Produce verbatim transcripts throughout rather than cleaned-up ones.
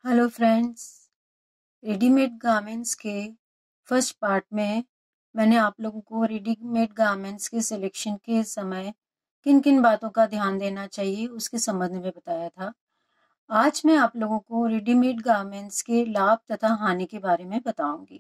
Hello friends, readymade garments के first part में मैंने आप लोगों को रेडीमेड गारमेंट्स के सिलेक्शन के समय किन किन बातों का ध्यान देना चाहिए उसके संबंध में बताया था। आज मैं आप लोगों को रेडीमेड गारमेंट्स के लाभ तथा हानि के बारे में बताऊंगी।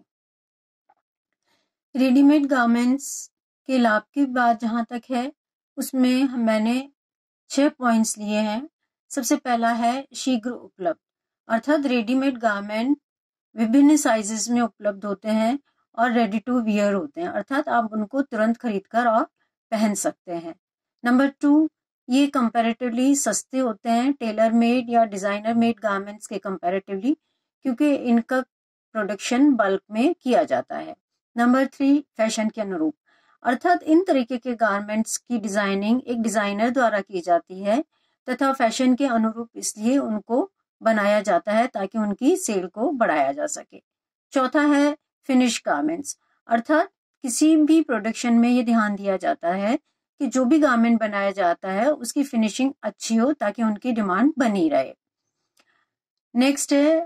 रेडीमेड गारमेंट्स के लाभ की बात जहाँ तक है उसमें मैंने छह पॉइंट्स लिए हैं। सबसे पहला है शीघ्र उपलब्ध, अर्थात रेडीमेड गारमेंट विभिन्न साइजेस में उपलब्ध होते हैं और रेडी टू वियर होते हैं, अर्थात आप उनको तुरंत खरीदकर और पहन सकते हैं। नंबर टू, ये कंपैरेटिवली सस्ते होते हैं टेलर मेड या डिजाइनर मेड गारमेंट्स के कंपैरेटिवली, क्योंकि इनका प्रोडक्शन बल्क में किया जाता है। नंबर थ्री, फैशन के अनुरूप, अर्थात इन तरीके के गारमेंट्स की डिजाइनिंग एक डिजाइनर द्वारा की जाती है तथा फैशन के अनुरूप इसलिए उनको बनाया जाता है ताकि उनकी सेल को बढ़ाया जा सके। चौथा है फिनिश गारमेंट्स, अर्थात किसी भी प्रोडक्शन में ये ध्यान दिया जाता है कि जो भी गारमेंट बनाया जाता है उसकी फिनिशिंग अच्छी हो ताकि उनकी डिमांड बनी रहे। नेक्स्ट है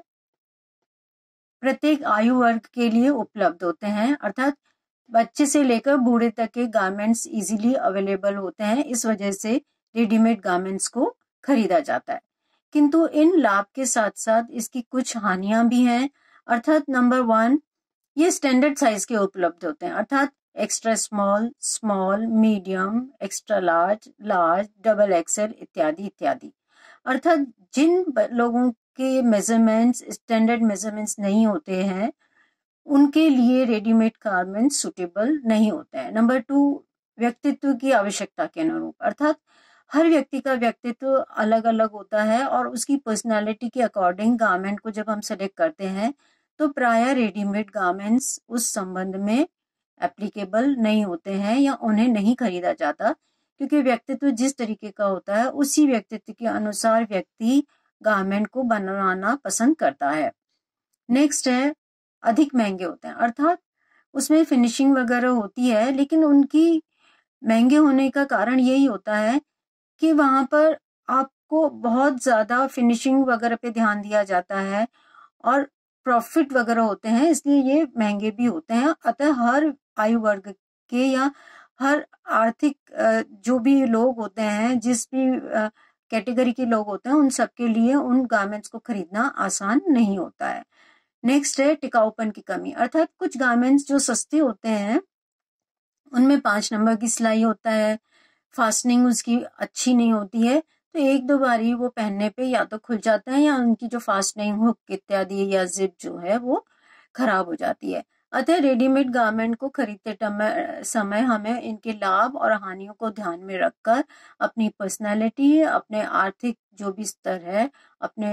प्रत्येक आयु वर्ग के लिए उपलब्ध होते हैं, अर्थात बच्चे से लेकर बूढ़े तक के गारमेंट्स इजीली अवेलेबल होते हैं, इस वजह से रेडीमेड गारमेंट्स को खरीदा जाता है। किंतु इन लाभ के साथ साथ इसकी कुछ हानियां भी हैं, अर्थात नंबर वन, ये स्टैंडर्ड साइज के उपलब्ध होते हैं, अर्थात extra small, small, medium, extra large, large, double XL इत्यादि इत्यादि। अर्थात जिन लोगों के मेजरमेंट्स स्टैंडर्ड मेजरमेंट्स नहीं होते हैं उनके लिए रेडीमेड गारमेंट्स सुटेबल नहीं होते हैं। नंबर टू, व्यक्तित्व की आवश्यकता के अनुरूप, अर्थात हर व्यक्ति का व्यक्तित्व अलग अलग होता है और उसकी पर्सनालिटी के अकॉर्डिंग गारमेंट को जब हम सेलेक्ट करते हैं तो प्राय रेडीमेड गारमेंट्स उस संबंध में एप्लीकेबल नहीं होते हैं या उन्हें नहीं खरीदा जाता, क्योंकि व्यक्तित्व जिस तरीके का होता है उसी व्यक्तित्व के अनुसार व्यक्ति गारमेंट को बनवाना पसंद करता है। नेक्स्ट है अधिक महंगे होते हैं, अर्थात उसमें फिनिशिंग वगैरह होती है लेकिन उनकी महंगे होने का कारण यही होता है कि वहां पर आपको बहुत ज्यादा फिनिशिंग वगैरह पे ध्यान दिया जाता है और प्रॉफिट वगैरह होते हैं, इसलिए ये महंगे भी होते हैं। अतः हर आयु वर्ग के या हर आर्थिक जो भी लोग होते हैं, जिस भी कैटेगरी के लोग होते हैं, उन सबके लिए उन गारमेंट्स को खरीदना आसान नहीं होता है। नेक्स्ट है टिकाऊपन की कमी, अर्थात कुछ गारमेंट्स जो सस्ते होते हैं उनमें पांच नंबर की सिलाई होता है, फास्टनिंग उसकी अच्छी नहीं होती है, तो एक दो बारी वो पहनने पे या तो खुल जाता है या उनकी जो फास्टनिंग हुक इत्यादि या जिप जो है वो खराब हो जाती है। अतः रेडीमेड गारमेंट को खरीदते समय हमें इनके लाभ और हानियों को ध्यान में रखकर अपनी पर्सनैलिटी, अपने आर्थिक जो भी स्तर है, अपने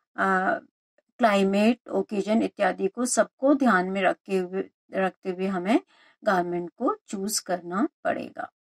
क्लाइमेट, ओकेजन इत्यादि को सबको ध्यान में रखते हुए रखते हुए हमें गारमेंट को चूज करना पड़ेगा।